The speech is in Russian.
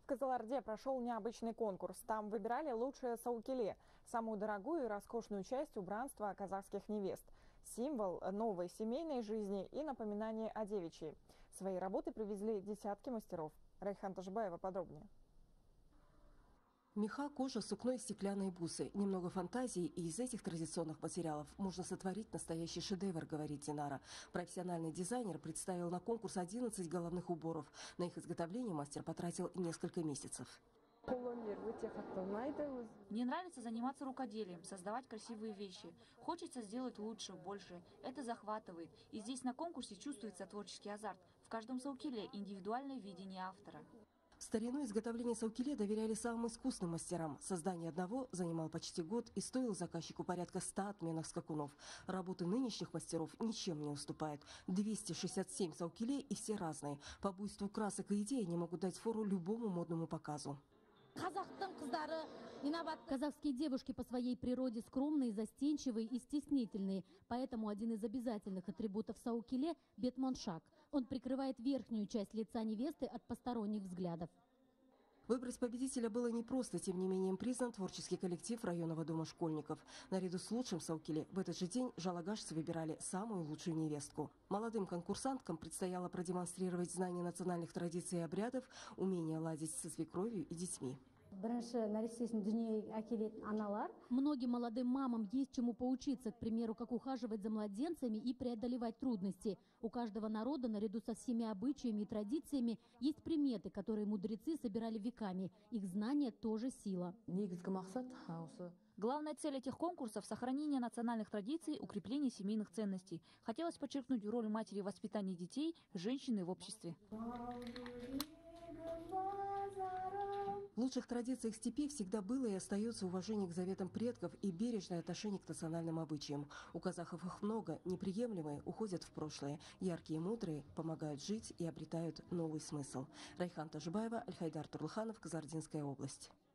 Кызылорде прошел необычный конкурс. Там выбирали лучшее саукеле, самую дорогую и роскошную часть убранства казахских невест. Символ новой семейной жизни и напоминание о девичьей. Свои работы привезли десятки мастеров. Райхан Тажибаева подробнее. Меха, кожа, сукно и стеклянные бусы. Немного фантазии, и из этих традиционных материалов можно сотворить настоящий шедевр, говорит Динара. Профессиональный дизайнер представил на конкурс 11 головных уборов. На их изготовление мастер потратил несколько месяцев. Мне нравится заниматься рукоделием, создавать красивые вещи. Хочется сделать лучше, больше. Это захватывает. И здесь на конкурсе чувствуется творческий азарт. В каждом саукеле индивидуальное видение автора. В старину изготовление саукеле доверяли самым искусным мастерам. Создание одного занимало почти год и стоило заказчику порядка 100 отменных скакунов. Работы нынешних мастеров ничем не уступают. 267 саукеле и все разные. По буйству красок и идей они могут дать фору любому модному показу. Казахские девушки по своей природе скромные, застенчивые и стеснительные. Поэтому один из обязательных атрибутов саукеле – бетмоншак. Он прикрывает верхнюю часть лица невесты от посторонних взглядов. Выбрать победителя было непросто, тем не менее им признан творческий коллектив районного дома школьников. Наряду с лучшим саукеле в этот же день жалагашцы выбирали самую лучшую невестку. Молодым конкурсанткам предстояло продемонстрировать знания национальных традиций и обрядов, умение ладить со свекровью и детьми. Многим молодым мамам есть чему поучиться, к примеру, как ухаживать за младенцами и преодолевать трудности. У каждого народа, наряду со всеми обычаями и традициями, есть приметы, которые мудрецы собирали веками. Их знание тоже сила. Главная цель этих конкурсов – сохранение национальных традиций, укрепление семейных ценностей. Хотелось подчеркнуть роль матери в воспитании детей, женщины в обществе. В лучших традициях степи всегда было и остается уважение к заветам предков и бережное отношение к национальным обычаям. У казахов их много, неприемлемые уходят в прошлое. Яркие и мудрые помогают жить и обретают новый смысл. Райхан Тажибаева, Альхайдар Турлыханов, Кызылординская область.